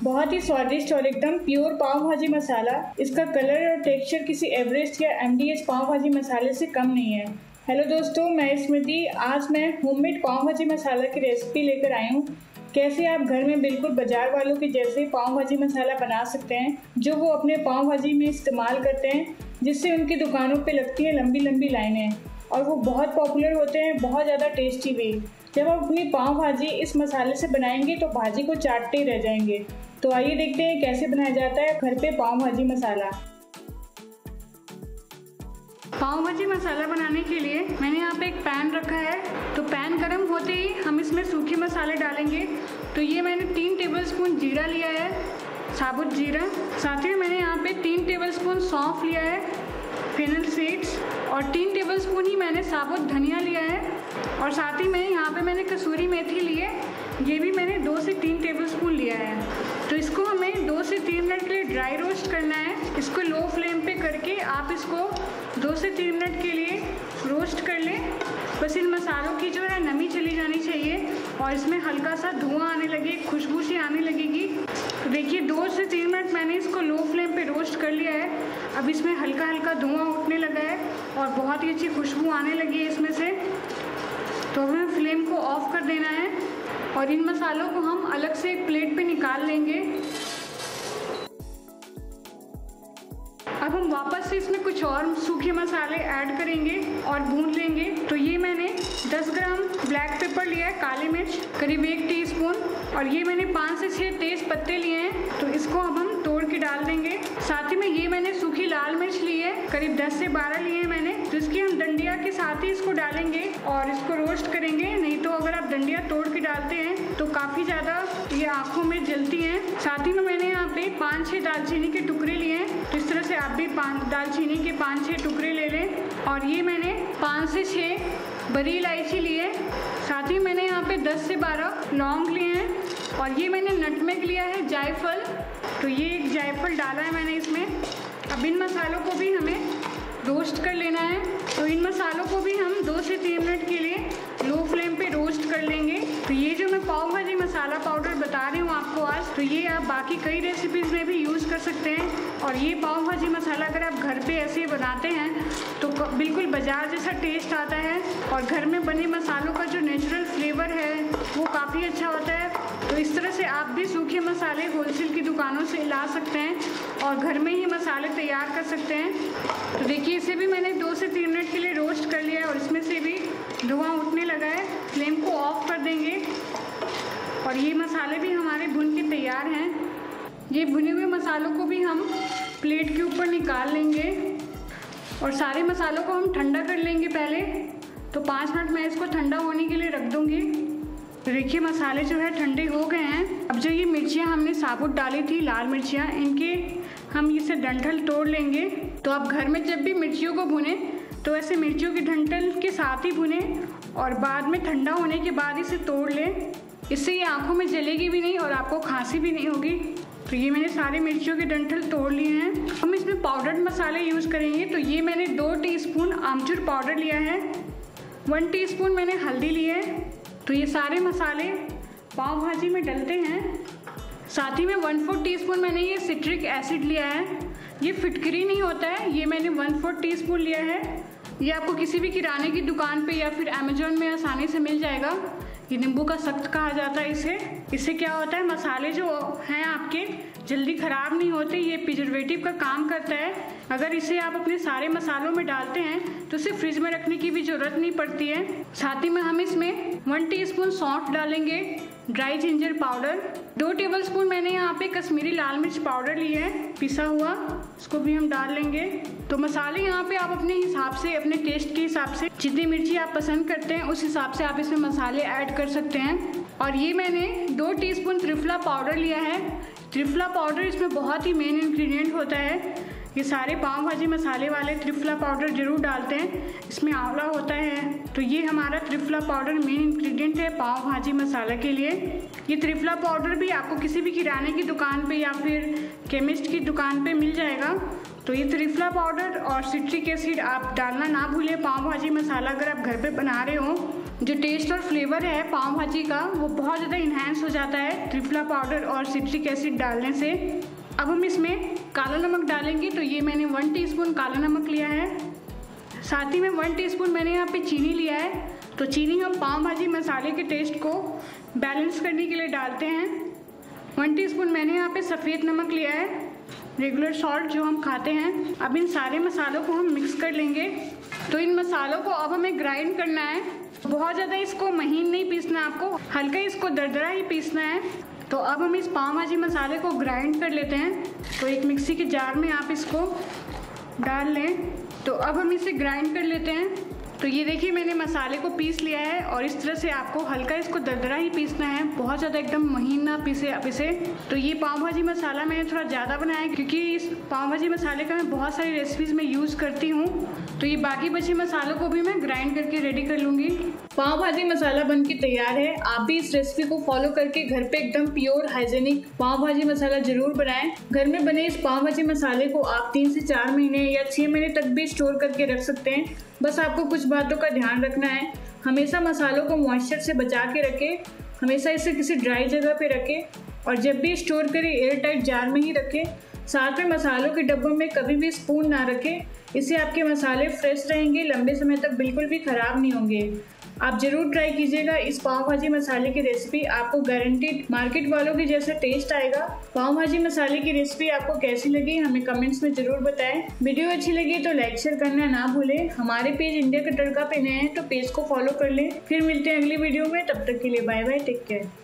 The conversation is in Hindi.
बहुत ही स्वादिष्ट और एकदम प्योर पाव भाजी मसाला। इसका कलर और टेक्सचर किसी एवरेस्ट या एमडीएच पाव भाजी मसाले से कम नहीं है। हेलो दोस्तों, मैं स्मृति। आज मैं होममेड पाव भाजी मसाला की रेसिपी लेकर आई हूँ। कैसे आप घर में बिल्कुल बाजार वालों के जैसे पाव भाजी मसाला बना सकते हैं, जो वो अपने पाव भाजी में इस्तेमाल करते हैं, जिससे उनकी दुकानों पे लगती है लंबी लंबी लाइनें और वो बहुत पॉपुलर होते हैं, बहुत ज़्यादा टेस्टी भी। जब आप अपनी पाव भाजी इस मसाले से बनाएंगे तो भाजी को चाटते ही रह जाएंगे। तो आइए देखते हैं कैसे बनाया जाता है घर पे पाव भाजी मसाला। पाव भाजी मसाला बनाने के लिए मैंने यहाँ पे एक पैन रखा है। तो पैन गर्म होते ही हम इसमें सूखे मसाले डालेंगे। तो ये मैंने 3 टेबलस्पून जीरा लिया है, साबुत जीरा। साथ ही मैंने यहाँ पे 3 टेबलस्पून सौंफ लिया है, फेनल सीड्स, और 3 टेबलस्पून ही मैंने साबुत धनिया लिया है। और साथ ही में यहाँ पे मैंने कसूरी मेथी ली है, ये भी मैंने 2 से 3 टेबलस्पून लिया है। तो इसको हमें 2 से 3 मिनट के लिए ड्राई रोस्ट करना है। इसको लो फ्लेम पे करके आप इसको 2 से 3 मिनट के लिए रोस्ट कर लें। बस इन मसालों की जो है नमी चली जानी चाहिए और इसमें हल्का सा धुआं आने लगे, खुशबू सी आने लगेगी। तो देखिए 2 से 3 मिनट मैंने इसको लो फ्लेम पे रोस्ट कर लिया है। अब इसमें हल्का हल्का धुआं उठने लगा है और बहुत ही अच्छी खुशबू आने लगी है इसमें से। तो हमें फ्लेम को ऑफ कर देना है और इन मसालों को हम अलग से एक प्लेट पे निकाल लेंगे। अब हम वापस से इसमें कुछ और सूखे मसाले ऐड करेंगे और भून लेंगे। तो ये मैंने 10 ग्राम ब्लैक पेपर लिया है, काली मिर्च करीब 1 टीस्पून, और ये मैंने 5 से 6 तेज पत्ते लिए हैं। तो इसको अब हम तोड़ के डाल देंगे। साथ ही में ये मैंने सूखी लाल मिर्च ली है, करीब 10 से 12 लिए हैं मैंने। तो इसकी हम डंडिया के साथ ही इसको डालेंगे और इसको रोस्ट करेंगे। नहीं तो अगर आप डंडिया तोड़ के डालते हैं तो काफ़ी ज़्यादा ये आँखों में जलती हैं। साथ ही में मैंने यहाँ पे 5-6 दालचीनी के टुकड़े लिए हैं। तो इस तरह से आप भी दालचीनी के 5-6 टुकड़े ले लें। और ये मैंने 5 से 6 बड़ी इलायची ली है। साथ ही मैंने यहाँ पे 10 से 12 लौंग लिए हैं और ये मैंने नटमेग लिया है, जायफल। तो ये एक जायफल डाला है मैंने इसमें। अब इन मसालों को भी हमें रोस्ट कर लेना है। तो इन मसालों को भी हम 2 से 3 मिनट के लिए लो फ्लेम पे रोस्ट कर लेंगे। तो ये जो मैं पाव भाजी मसाला पाउडर बता रही हूँ आपको आज, तो ये आप बाकी कई रेसिपीज़ में भी यूज़ कर सकते हैं। और ये पाव भाजी मसाला अगर आप घर पे ऐसे बनाते हैं तो बिल्कुल बाजार जैसा टेस्ट आता है और घर में बने मसालों का जो नेचुरल फ्लेवर है वो काफ़ी अच्छा होता है। तो इस तरह से आप भी सूखे मसाले होलसेल की दुकानों से ला सकते हैं और घर में ही मसाले तैयार कर सकते हैं। तो देखिए इसे भी मैंने 2 से 3 मिनट के लिए रोस्ट कर लिया है और इसमें से भी धुआं उठने लगा है। फ्लेम को ऑफ कर देंगे और ये मसाले भी हमारे भुन के तैयार हैं। ये भुने हुए मसालों को भी हम प्लेट के ऊपर निकाल लेंगे और सारे मसालों को हम ठंडा कर लेंगे पहले। तो 5 मिनट मैं इसको ठंडा होने के लिए रख दूँगी। तो देखिए मसाले जो है ठंडे हो गए हैं। अब जो ये मिर्चियाँ हमने साबुत डाली थी, लाल मिर्चियाँ, इनके हम इसे डंठल तोड़ लेंगे। तो आप घर में जब भी मिर्चियों को भुने तो ऐसे मिर्चियों की डंठल के साथ ही भुने और बाद में ठंडा होने के बाद इसे तोड़ लें। इससे ये आँखों में जलेगी भी नहीं और आपको खांसी भी नहीं होगी। तो ये मैंने सारे मिर्चियों के डंठल तोड़ लिए हैं। हम इसमें पाउडर्ड मसाले यूज़ करेंगे। तो ये मैंने 2 टीस्पून आमचूर पाउडर लिया है, 1 टीस्पून मैंने हल्दी ली है। तो ये सारे मसाले पाव भाजी में डलते हैं। साथ ही में 1/4 टीस्पून मैंने ये सिट्रिक एसिड लिया है। ये फिटकरी नहीं होता है, ये मैंने 1/4 टीस्पून लिया है। ये आपको किसी भी किराने की दुकान पे या फिर अमेजोन में आसानी से मिल जाएगा। ये नींबू का सख्त कहा जाता है इसे। इससे क्या होता है, मसाले जो हैं आपके जल्दी ख़राब नहीं होते। ये प्रिजर्वेटिव का काम करता है। अगर इसे आप अपने सारे मसालों में डालते हैं तो इसे फ्रिज में रखने की भी ज़रूरत नहीं पड़ती है। साथ ही में हम इसमें 1 टीस्पून सौंफ डालेंगे, ड्राई जिंजर पाउडर, 2 टेबलस्पून मैंने यहाँ पे कश्मीरी लाल मिर्च पाउडर लिया है पिसा हुआ, इसको भी हम डाल लेंगे। तो मसाले यहाँ पे आप अपने हिसाब से, अपने टेस्ट के हिसाब से, जितनी मिर्ची आप पसंद करते हैं उस हिसाब से आप इसमें मसाले ऐड कर सकते हैं। और ये मैंने 2 टीस्पून त्रिफला पाउडर लिया है। त्रिफला पाउडर इसमें बहुत ही मेन इंग्रेडिएंट होता है। ये सारे पाव भाजी मसाले वाले त्रिफला पाउडर जरूर डालते हैं, इसमें आंवला होता है। तो ये हमारा त्रिफला पाउडर मेन इंग्रेडिएंट है पाव भाजी मसाला के लिए। ये त्रिफला पाउडर भी आपको किसी भी किराने की दुकान पे या फिर केमिस्ट की दुकान पे मिल जाएगा। तो ये त्रिफला पाउडर और सिट्रिक एसिड आप डालना ना भूलें पाव भाजी मसाला अगर आप घर पे बना रहे हो। जो टेस्ट और फ्लेवर है पाव भाजी का वो बहुत ज़्यादा इन्हांस हो जाता है त्रिफला पाउडर और सिट्रिक एसिड डालने से। अब हम इसमें काला नमक डालेंगे। तो ये मैंने 1 टीस्पून काला नमक लिया है, साथ ही में 1 टीस्पून मैंने यहाँ पे चीनी लिया है। तो चीनी हम पाव भाजी मसाले के टेस्ट को बैलेंस करने के लिए डालते हैं। 1 टीस्पून मैंने यहाँ पे सफ़ेद नमक लिया है, रेगुलर सॉल्ट जो हम खाते हैं। अब इन सारे मसालों को हम मिक्स कर लेंगे। तो इन मसालों को अब हमें ग्राइंड करना है। बहुत ज़्यादा इसको महीन नहीं पीसना, आपको हल्का इसको दरदरा ही पीसना है। तो अब हम इस पाव भाजी मसाले को ग्राइंड कर लेते हैं। तो एक मिक्सी के जार में आप इसको डाल लें। तो अब हम इसे ग्राइंड कर लेते हैं। तो ये देखिए मैंने मसाले को पीस लिया है और इस तरह से आपको हल्का इसको दरदरा ही पीसना है, बहुत ज़्यादा एकदम महीन ना पीसे आप इसे। तो ये पाव भाजी मसाला मैंने थोड़ा ज़्यादा बनाया है क्योंकि इस पाव भाजी मसाले का मैं बहुत सारी रेसिपीज़ में यूज़ करती हूँ। तो ये बाकी बचे मसालों को भी मैं ग्राइंड करके रेडी कर लूँगी। पाव भाजी मसाला बन के तैयार है। आप भी इस रेसिपी को फॉलो करके घर पे एकदम प्योर हाइजेनिक पाव भाजी मसाला जरूर बनाएं। घर में बने इस पाव भाजी मसाले को आप 3 से 4 महीने या 6 महीने तक भी स्टोर करके रख सकते हैं। बस आपको कुछ बातों का ध्यान रखना है। हमेशा मसालों को मॉइस्चर से बचा के रखें, हमेशा इसे किसी ड्राई जगह पे रखें और जब भी स्टोर करें एयर टाइट जार में ही रखें। साथ में मसालों के डब्बों में कभी भी स्पून ना रखें, इससे आपके मसाले फ्रेश रहेंगे, लंबे समय तक बिल्कुल भी ख़राब नहीं होंगे। आप ज़रूर ट्राई कीजिएगा इस पाव भाजी मसाले की रेसिपी, आपको गारंटीड मार्केट वालों के जैसा टेस्ट आएगा। पाव भाजी मसाले की रेसिपी आपको कैसी लगी हमें कमेंट्स में ज़रूर बताएं। वीडियो अच्छी लगी तो लाइक शेयर करना ना भूलें। हमारे पेज इंडिया का तड़का पे नए हैं तो पेज को फॉलो कर लें। फिर मिलते हैं अगली वीडियो में, तब तक के लिए बाय बाय, टेक केयर।